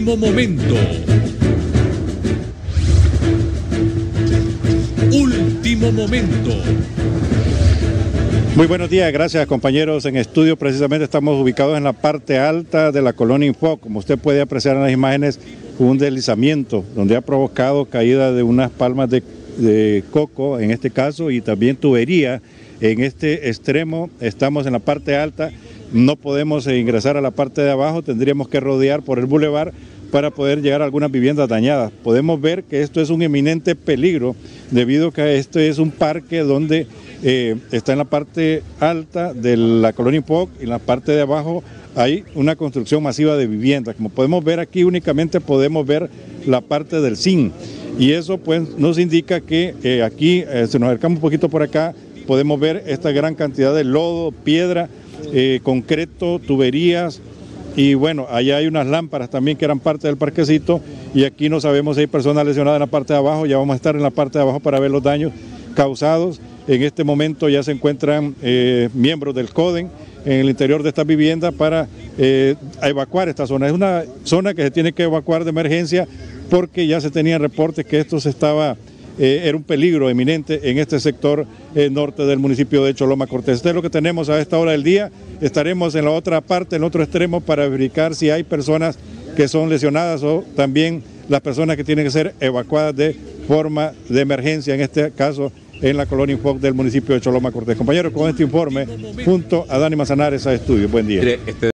Último momento. Último momento. Muy buenos días, gracias compañeros en estudio. Precisamente estamos ubicados en la parte alta de la colonia Info. Como usted puede apreciar en las imágenes, un deslizamiento donde ha provocado caída de unas palmas de coco en este caso y también tubería. En este extremo estamos en la parte alta, no podemos ingresar a la parte de abajo, tendríamos que rodear por el bulevar para poder llegar a algunas viviendas dañadas. Podemos ver que esto es un eminente peligro debido a que este es un parque donde está en la parte alta de la colonia Ipoc y en la parte de abajo hay una construcción masiva de viviendas. Como podemos ver aquí únicamente podemos ver la parte del zinc y eso pues nos indica que aquí, si nos acercamos un poquito por acá, podemos ver esta gran cantidad de lodo, piedra, concreto, tuberías y bueno, allá hay unas lámparas también que eran parte del parquecito y aquí no sabemos si hay personas lesionadas en la parte de abajo, ya vamos a estar en la parte de abajo para ver los daños causados. En este momento ya se encuentran miembros del CODEN en el interior de esta vivienda para evacuar esta zona. Es una zona que se tiene que evacuar de emergencia porque ya se tenían reportes que esto era un peligro eminente en este sector norte del municipio de Choloma Cortés. Esto es lo que tenemos a esta hora del día. Estaremos en la otra parte, en el otro extremo, para verificar si hay personas que son lesionadas o también las personas que tienen que ser evacuadas de forma de emergencia, en este caso en la colonia Info del municipio de Choloma Cortés. Compañeros, con este informe, junto a Dani Manzanares a estudio. Buen día.